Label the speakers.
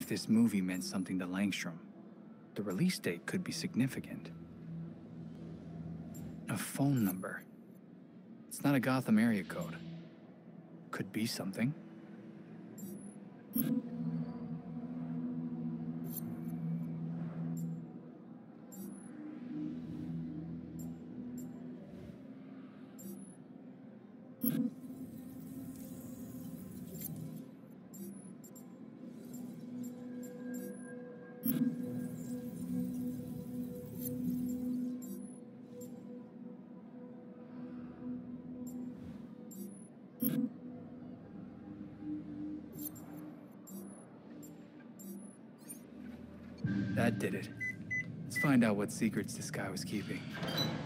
Speaker 1: If this movie meant something to Langstrom, the release date could be significant. A phone number. It's not a Gotham area code. Could be something. That did it. Let's find out what secrets this guy was keeping.